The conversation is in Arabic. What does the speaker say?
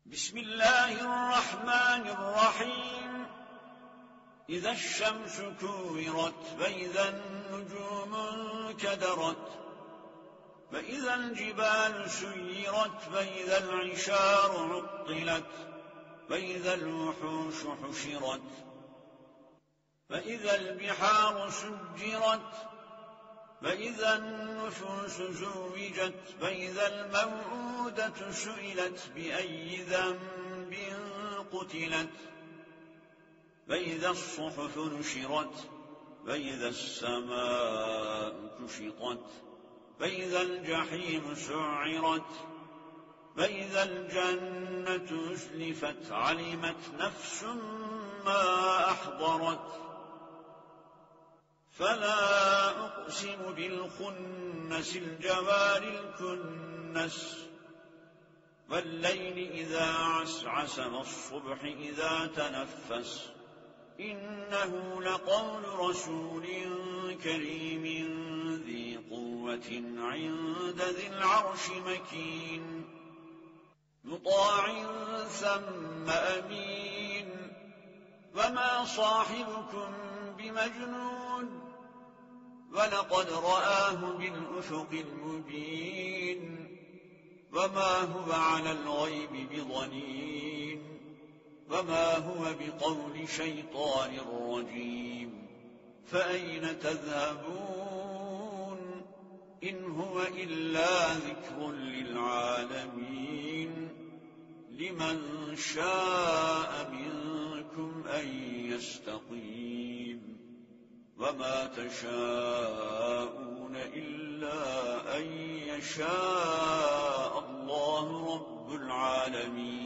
بسم الله الرحمن الرحيم إذا الشمس كورت فإذا النجوم انكدرت فإذا الجبال سيرت فإذا العشار عطلت فإذا الوحوش حشرت فإذا البحار سجرت فإذا النفوس زوجت فإذا الموءودة سئلت بأي ذنب قتلت فإذا الصحف نشرت فإذا السماء كشطت فإذا الجحيم سعرت فإذا الجنة أزلفت علمت نفس ما أحضرت فلا أقسم بالخنس الجوار الكنس والليل إذا عسعس والصبح إذا تنفس إنه لقول رسول كريم ذي قوة عند ذي العرش مكين مطاع ثم أمين وما صاحبكم بمجنون ولقد رآه بالأفق المبين وما هو على الغيب بضنين وما هو بقول شيطان رجيم فأين تذهبون إن هو إلا ذكر للعالمين لمن شاء منكم أن يستقيم وما تشاءون إلا أن يشاء الله رب العالمين.